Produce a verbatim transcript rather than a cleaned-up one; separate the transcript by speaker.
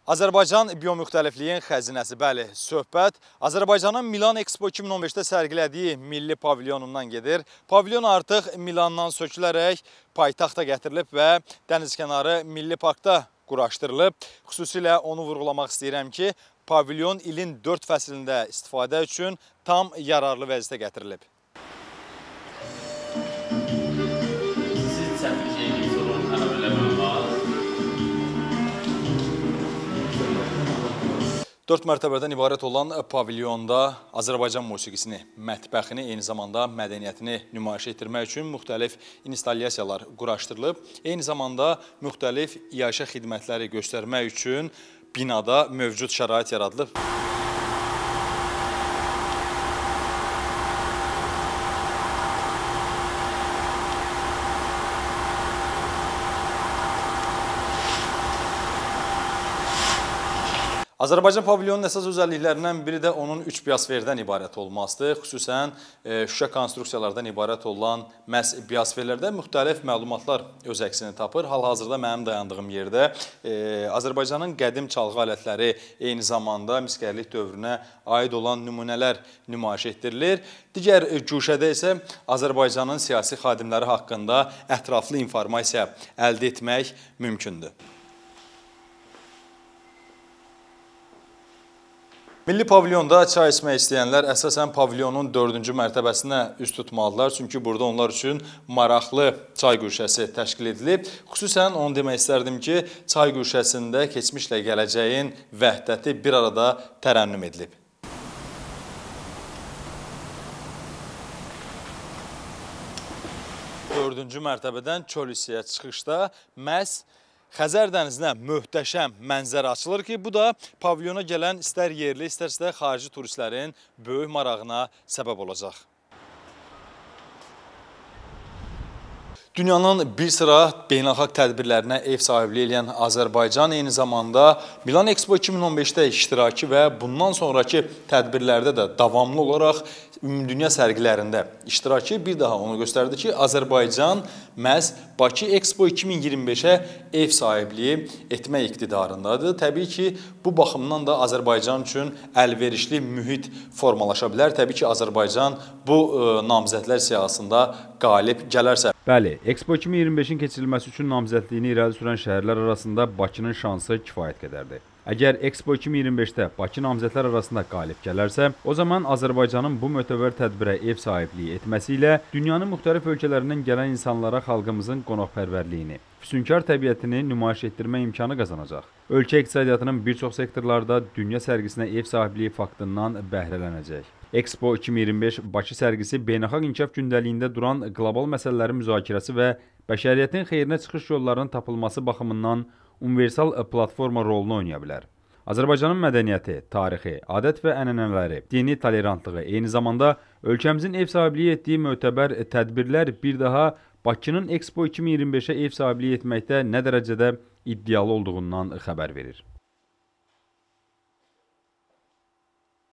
Speaker 1: Azərbaycan biomüxtəlifliyin xəzinəsi, bəli, söhbət Azərbaycanın Milan Expo iki min on beşdə sərgilədiyi milli pavilyonundan gedir. Pavilyon artıq Milandan sökülərək paytaxta gətirilib və dənizkənarı milli parkda quraşdırılıb. Xüsusilə onu vurğulamaq istəyirəm ki, pavilyon ilin dörd fəslində istifadə üçün tam yararlı vəziyyətə gətirilib. Dörd mərtəbədən ibarət olan pavilyonda Azərbaycan musiqisini, mətbəxini, eyni zamanda mədəniyyətini nümayiş etdirmək üçün müxtəlif installyasiyalar quraşdırılıb. Eyni zamanda müxtəlif iaşə xidmətləri göstərmək üçün binada mövcud şərait yaradılıb. Azərbaycan pavilyonunun əsas özəlliklərindən biri də onun üç biosferdən ibarət olmasıdır. Xüsusən şüşə konstruksiyalardan ibarət olan məhz biosferlərdə müxtəlif məlumatlar öz əksini tapır. Hal-hazırda mənim dayandığım yerdə Azərbaycanın qədim çalğı alətləri, eyni zamanda miskərlik dövrünə aid olan nümunələr nümayiş etdirilir. Digər güşədə isə Azərbaycanın siyasi xadimləri haqqında ətraflı informasiya əldə etmək mümkündür. Milli pavilyonda çay içmək istəyənlər əsasən pavilyonun dördüncü mərtəbəsinə üst tutmalıdırlar. Çünki burada onlar üçün maraqlı çay güşəsi təşkil edilib. Xüsusən onu demək istərdim ki, çay güşəsində keçmişlə gələcəyin vəhdəti bir arada tərənnüm edilib. Dördüncü mərtəbədən çöl hissəyə çıxışda məhz Xəzər dənizinə möhtəşəm mənzərə açılır ki, bu da pavilyona gələn istər yerli, istərsə xarici turistlərin böyük marağına səbəb olacaq. Dünyanın bir sıra beynəlxalq tədbirlərinə ev sahibliyi edən Azərbaycan eyni zamanda Milan Expo iki min on beşdə iştirakı və bundan sonraki tədbirlərdə də davamlı olaraq ümumdünya sərgilərində iştirakı bir daha onu göstərdi ki, Azərbaycan məhz Bakı Expo iki min iyirmi beşə ev sahibliyi etmək iqtidarındadır. Təbii ki, bu baxımdan da Azərbaycan üçün əlverişli mühit formalaşa bilər. Təbii ki, Azərbaycan bu namizədlər siyahısında qalib gələrsə.
Speaker 2: Bəli, Expo iki min iyirmi beşin keçirilməsi üçün namizədliyini irəli sürən şəhərlər arasında Bakının şansı kifayət qədərdir. Əgər Expo iki min iyirmi beşdə Bakı namizədlər arasında qalib gələrsə, o zaman Azərbaycanın bu mötəbər tədbirə ev sahibliyi etməsi ilə dünyanın müxtəlif ölkələrindən gələn insanlara xalqımızın qonaqpərvərliyini, füsunkar təbiətini nümayiş etdirmə imkanı qazanacaq. Ölkə iqtisadiyyatının bir çox sektorlarda dünya sərgisinə ev sahibliyi faktından bəhrələnəcək. Expo iki min iyirmi beş Bakı sərgisi beynəlxalq inkişaf gündəliyində duran qlobal məsələlərin müzakirəsi və bəşəriyyətin xeyrinə çıxış yollarının tapılması baxımından universal platforma rolunu oynaya bilər. Azərbaycanın mədəniyyəti, tarixi, adət və ənənələri, dini tolerantlığı, eyni zamanda ölkəmizin ev sahibliyi etdiyi mötəbər tədbirlər bir daha Bakının Expo iki min iyirmi beşə ev sahibliyi etməkdə nə dərəcədə iddialı olduğundan xəbər verir.